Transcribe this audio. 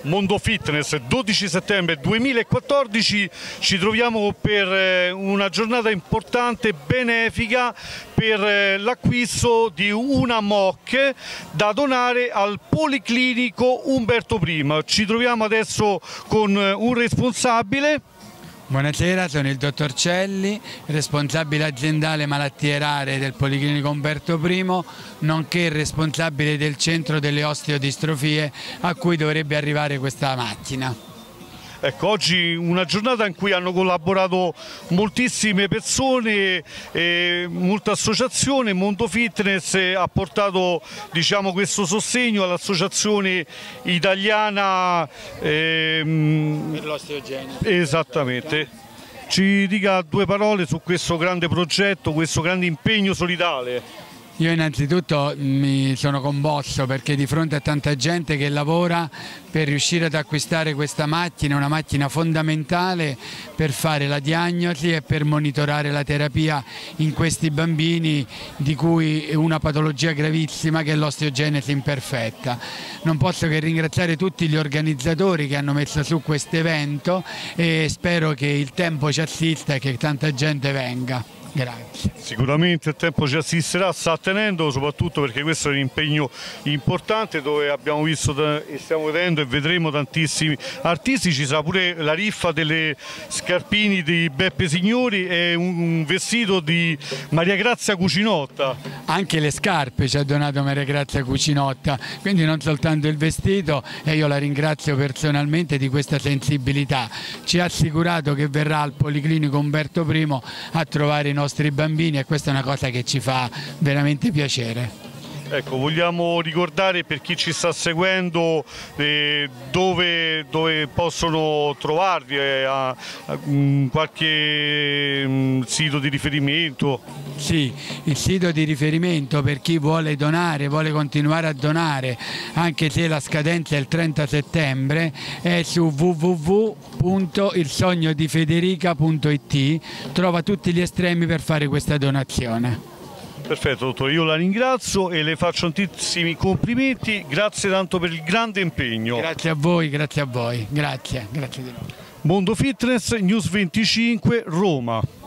Mondo Fitness, 12 settembre 2014, ci troviamo per una giornata importante, benefica, per l'acquisto di una MOC da donare al Policlinico Umberto I. Ci troviamo adesso con un responsabile. Buonasera, sono il dottor Celli, responsabile aziendale malattie rare del Policlinico Umberto I, nonché responsabile del centro delle osteodistrofie a cui dovrebbe arrivare questa macchina. Ecco, oggi una giornata in cui hanno collaborato moltissime persone, molte associazioni. Mondo Fitness ha portato, diciamo, questo sostegno all'associazione italiana Per l'osteogenesi. Esattamente. Ci dica due parole su questo grande progetto, questo grande impegno solidale. Io innanzitutto mi sono commosso perché di fronte a tanta gente che lavora per riuscire ad acquistare questa macchina, una macchina fondamentale per fare la diagnosi e per monitorare la terapia in questi bambini di cui una patologia gravissima che è l'osteogenesi imperfetta. Non posso che ringraziare tutti gli organizzatori che hanno messo su questo evento e spero che il tempo ci assista e che tanta gente venga. Grazie. Sicuramente il tempo ci assisterà, sta tenendo, soprattutto perché questo è un impegno importante dove abbiamo visto e stiamo vedendo e vedremo tantissimi artisti. Ci sarà pure la riffa delle scarpini di Beppe Signori e un vestito di Maria Grazia Cucinotta. Anche le scarpe ci ha donato Maria Grazia Cucinotta, quindi non soltanto il vestito, e io la ringrazio personalmente di questa sensibilità. Ci ha assicurato che verrà al Policlinico Umberto I a trovare i nostri bambini e questa è una cosa che ci fa veramente piacere. Ecco, vogliamo ricordare per chi ci sta seguendo dove possono trovarvi, qualche sito di riferimento? Sì, il sito di riferimento per chi vuole donare, vuole continuare a donare, anche se la scadenza è il 30 settembre, è su www.ilsognodifederica.it, trova tutti gli estremi per fare questa donazione. Perfetto dottore, io la ringrazio e le faccio tantissimi complimenti, grazie tanto per il grande impegno. Grazie a voi, grazie a voi, grazie di nuovo. Mondo Fitness, News 25, Roma.